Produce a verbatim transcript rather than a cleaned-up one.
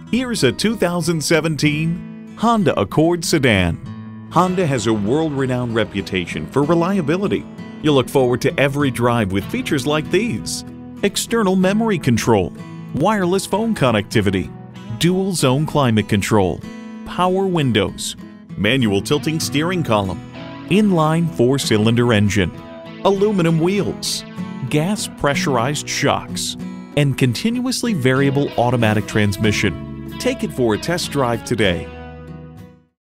Here's a two thousand seventeen Honda Accord sedan. Honda has a world-renowned reputation for reliability. You'll look forward to every drive with features like these: external memory control, wireless phone connectivity, dual zone climate control, power windows, manual tilting steering column, inline four-cylinder engine, aluminum wheels, gas pressurized shocks, and continuously variable automatic transmission. Take it for a test drive today.